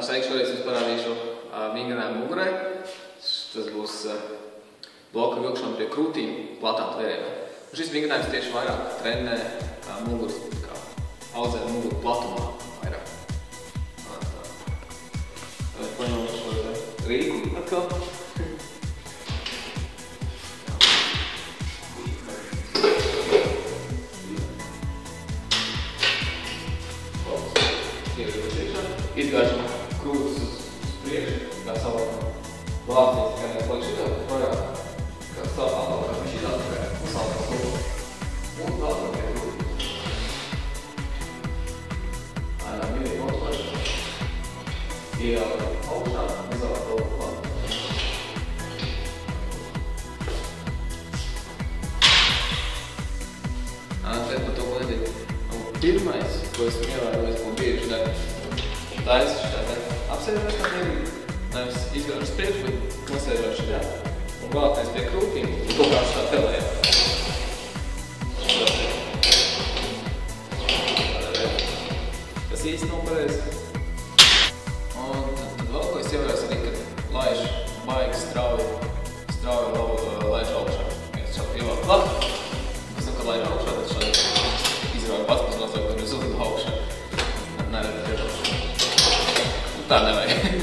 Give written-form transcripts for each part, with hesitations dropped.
Sveiki, šoreiz jums parādīšu vingrinājumu mugurai. Tas būs bloka vilkšana pie krūtīm platām tvērējumiem. Šis vingrinājums tieši vairāk trenē muguras, audzē muguru platumā vairāk. Paņemam šo rīku atkal. Izgāžam krūtis uz priekšu, kā savā lācīs, kā neslēg šitā, projām, kā savā atkal, kā viņš šitā, kā uzsākā sola. Un tālāk pie krūtis. Mierīgi noslēgšana. Iejaukam augšā, izvēlēt to klāt. Šeit par to, ko nedīt. Pirmais, ko esmu ievērojis, ko bieži dara, taisa šitā te apsēžot kā mierīgi, nevis izgāžu uz priekšu, bet nosēžot šitā un galvenais pie krūtīm un kaut kā šitā telējā. Tas īsti nav pareizi. Un tad vēl, ko es ievērojos arī, kad laiž baigi strauji laiž augšā. Viens šādi ievēl klāt, pēc tam, kad laiž augšā, tad šādi izvēl pats nosaukt, kad uz uzlidu augšā. Neredz tiešām. Tā nevajag.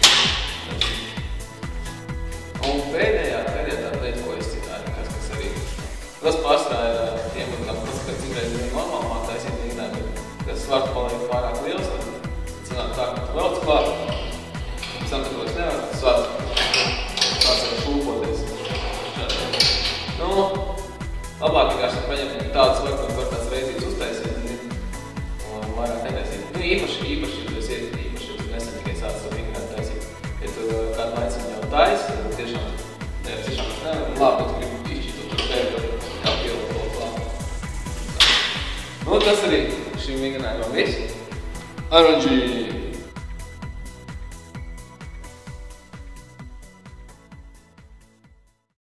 Un pēdējā tāda lieta, ko es citāju, kas arī tas pārsvarā ir tiem, kam tas, ka citreiz ir normāli taisīt vingrinājumu, kad svars paliek pārāk liels, tad sanāk tā, ka tu velc klāt, pēc tam, kad tu vairs nevar, svars var šūpoties. Nu, labāk vienkārši paņemt tādu svaru, ko var tās reizītes uztaisīt, un vairāk netaisīt. Nu, īpaši, nesen tikai sāc savu vingrinājumu taisīt. Ja tu kādu laiciņu jau taisi, tad tiešām es nevaru. Labi, tu gribu izšķīt tur pēdu, kā pievilkt to klāt. Nu, tas arī šim vingrinājumam viss. Oranži!